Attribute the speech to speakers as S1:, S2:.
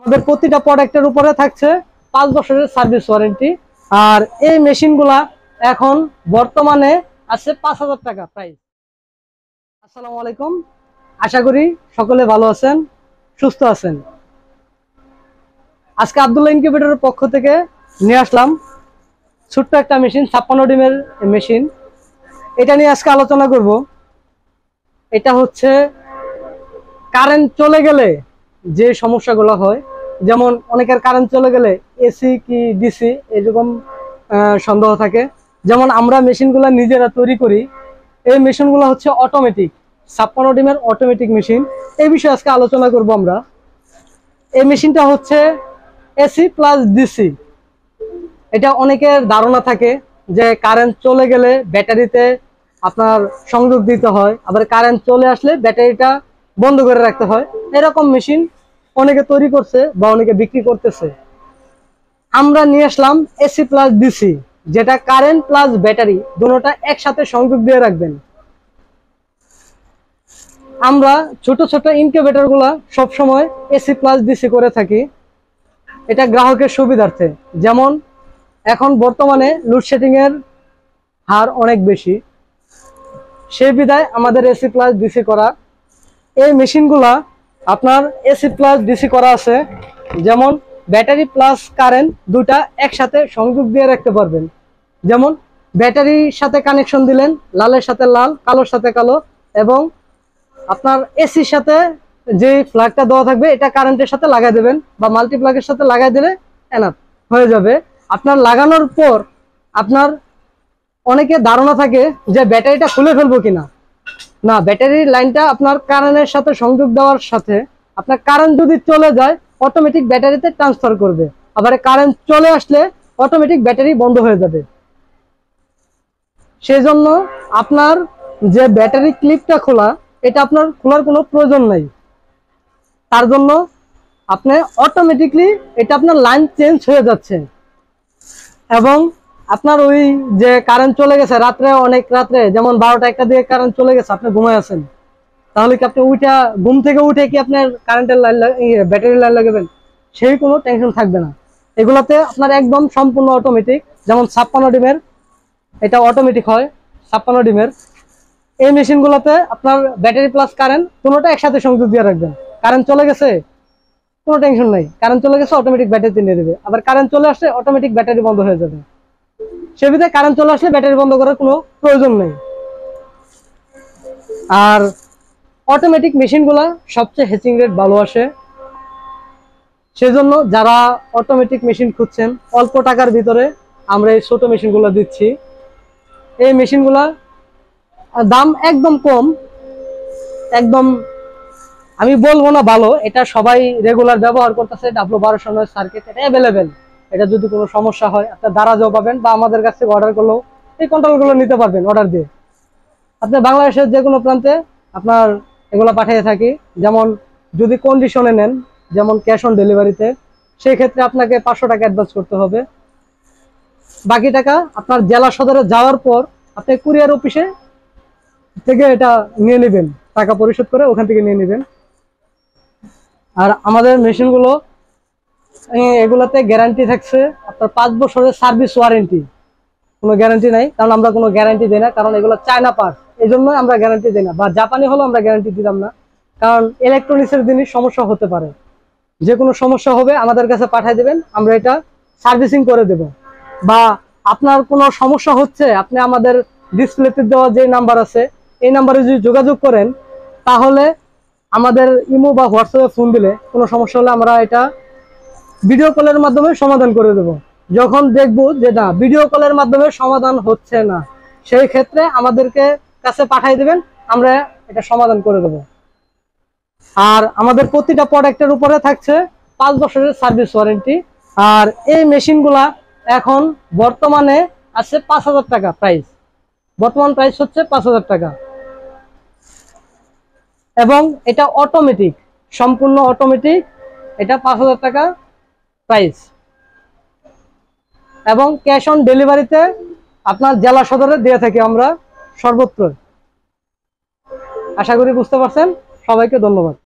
S1: প্রতিটা প্রোডাক্টের উপরে থাকছে 5 বছরের সার্ভিস ওয়ারেন্টি। আর এই মেশিনগুলা এখন বর্তমানে আছে 5,000 টাকা প্রাইস। আসসালামু আলাইকুম, আশা করি সকলে ভালো আছেন, সুস্থ আছেন। আজকে আব্দুল্লাহ ইনকিউবেটরের পক্ষ থেকে নিয়ে আসলাম ছোট্ট একটা মেশিন, 56 ডিমের মেশিন। এটা নিয়ে আজকে আলোচনা করব। এটা হচ্ছে কারেন্ট চলে গেলে যে সমস্যাগুলো হয়, যেমন অনেকের কারেন্ট চলে গেলে এসি কি ডিসি এরকম সন্দেহ থাকে। যেমন আমরা মেশিনগুলো নিজেরা তৈরি করি, এই মেশিনগুলো হচ্ছে অটোমেটিক, 56 ডিমের অটোমেটিক মেশিন। এই বিষয়ে আজকে আলোচনা করব আমরা। এই মেশিনটা হচ্ছে এসি প্লাস ডিসি। এটা অনেকের ধারণা থাকে যে কারেন্ট চলে গেলে ব্যাটারিতে আপনার সংযোগ দিতে হয়, আবার কারেন্ট চলে আসলে ব্যাটারিটা বন্ধ করে রাখতে হয়। এরকম মেশিন অনেকে তৈরি করছে বা অনেকে বিক্রি করতেছে। আমরা নিয়ে আসলাম এসি প্লাস ডিসি, যেটা কারেন্ট প্লাস ব্যাটারি দুটোটা একসাথে সংযোগ দিয়ে রাখবেন। আমরা ছোট ছোট ইনকিউবেটর গুলা সবসময় এসি প্লাস ডিসি করে থাকি, এটা গ্রাহকের সুবিধার্থে। যেমন এখন বর্তমানে লোডশেডিং এর হার অনেক বেশি, সেই বিধায় আমাদের এসি প্লাস ডিসি করা। এই মেশিনগুলা আপনার এসি প্লাস ডিসি করা আছে, যেমন ব্যাটারি প্লাস কারেন্ট দুটা একসাথে সংযোগ দিয়ে রাখতে পারবেন। যেমন ব্যাটারির সাথে কানেকশন দিলেন, লালের সাথে লাল, কালোর সাথে কালো, এবং আপনার এসির সাথে যে প্লাগটা দেওয়া থাকবে এটা কারেন্টের সাথে লাগাই দেবেন বা মাল্টি প্লাগের সাথে লাগাই দিলে এনাফ হয়ে যাবে। আপনার লাগানোর পর আপনার অনেকে ধারণা থাকে যে ব্যাটারিটা খুলে ফেলবো কিনা। না, ব্যাটারির লাইনটা আপনার কারেন্টের সাথে সংযোগ দেওয়ার সাথে আপনার কারেন্ট যদি চলে যায় অটোমেটিক ব্যাটারিতে ট্রান্সফার করবে, আবার কারেন্ট চলে আসলে অটোমেটিক ব্যাটারি বন্ধ হয়ে যাবে। সেই জন্য আপনার যে ব্যাটারি ক্লিপটা খোলা, এটা আপনার খোলার কোনো প্রয়োজন নাই। তার জন্য আপনি অটোমেটিকলি এটা আপনার লাইন চেঞ্জ হয়ে যাচ্ছে। এবং আপনার ওই যে কারেন্ট চলে গেছে রাত্রে, অনেক রাত্রে যেমন 12টা 1টা দিকে কারেন্ট চলে গেছে, আপনি ঘুমায় আছেন, তাহলে কি আপনি ঘুম থেকে উঠে কি আপনার কারেন্টের লাইন ব্যাটারির লাইন লাগাবেন? সেই কোনো টেনশন থাকবে না। এগুলাতে আপনার একদম সম্পূর্ণ অটোমেটিক। যেমন 56 ডিমের এটা অটোমেটিক হয়, 56 ডিমের এই মেশিনগুলোতে আপনার ব্যাটারি প্লাস কারেন্ট কোনোটা একসাথে সংযোগ দিয়ে রাখবেন। কারেন্ট চলে গেছে কোনো টেনশন নাই, কারেন্ট চলে গেছে অটোমেটিক ব্যাটারি নিয়ে দেবে, আবার কারেন্ট চলে আসলে অটোমেটিক ব্যাটারি বন্ধ হয়ে যাবে। সেবিধে কারেন্ট চলে আসলে ব্যাটারি বন্ধ করার কোনো প্রয়োজন নেই। আর অটোমেটিক মেশিনগুলা সবচেয়ে হেচিং রেট ভালো আসে। সেজন্য যারা অটোমেটিক মেশিন খুঁজছেন অল্প টাকার ভিতরে আমরা এই ছোট মেশিনগুলো দিচ্ছি। এই মেশিনগুলা দাম একদম কম, একদম আমি বলবো না ভালো, এটা সবাই রেগুলার ব্যবহার করতেছে। W1209 সার্কিট এটা অ্যাভেলেবেল। এটা যদি কোনো সমস্যা হয় আপনার দারাজও পাবেন, বা আমাদের কাছ থেকে অর্ডার করলেও এই কন্ট্রোলগুলো নিতে পারবেন অর্ডার দিয়ে। আপনি বাংলাদেশের যে কোনো প্রান্তে আপনার এগুলো পাঠিয়ে থাকি। যেমন যদি কন্ডিশনে নেন, যেমন ক্যাশ অন ডেলিভারিতে, সেই ক্ষেত্রে আপনাকে 500 টাকা অ্যাডভান্স করতে হবে। বাকি টাকা আপনার জেলা সদরে যাওয়ার পর আপনি কুরিয়ার অফিসে থেকে এটা নিয়ে নেবেন, টাকা পরিশোধ করে ওখান থেকে নিয়ে নেবেন। আর আমাদের মেশিনগুলো এগুলাতে গ্যারান্টি থাকছে আপনার 5 বছরের সার্ভিস ওয়ারেন্টি। কোনো গ্যারান্টি নাই, কারণ আমরা কোনো গ্যারান্টি দিই না, কারণ এগুলো চায়না পার্ট, এই জন্য আমরা গ্যারান্টি দিই না। বা জাপানি হলেও আমরা গ্যারান্টি দিতাম না, কারণ ইলেকট্রনিক্সের জিনিস সমস্যা হতে পারে। যে কোনো সমস্যা হবে আমাদের কাছে পাঠিয়ে দেবেন, আমরা এটা সার্ভিসিং করে দেব। বা আপনার কোনো সমস্যা হচ্ছে, আপনি আমাদের ডিসপ্লেতে দেওয়া যে নাম্বার আছে এই নাম্বারে যদি যোগাযোগ করেন, তাহলে আমাদের ইমো বা হোয়াটসঅ্যাপে ফোন দিলে কোনো সমস্যা হলে আমরা এটা ভিডিও কলের মাধ্যমে সমাধান করে দেব। যখন দেখবো যে না ভিডিও কলের মাধ্যমে সমাধান হচ্ছে না, সেই ক্ষেত্রে আমাদেরকে কাছে পাঠিয়ে দেবেন, আমরা এটা সমাধান করে দেব। আর আমাদের প্রতিটা প্রোডাক্টের উপরে থাকছে 5 বছরের সার্ভিস ওয়ারেন্টি। আর এই মেশিনগুলা এখন বর্তমানে আছে 5,000 টাকা প্রাইস। বর্তমান প্রাইস হচ্ছে 5,000 টাকা। এবং এটা অটোমেটিক, সম্পূর্ণ অটোমেটিক, এটা 5,000 টাকা প্রাইস। এবং ক্যাশ অন ডেলিভারিতে আপনার জেলা সদরে দিয়ে থাকি আমরা সর্বত্র। আশা করি বুঝতে পারছেন। সবাইকে ধন্যবাদ।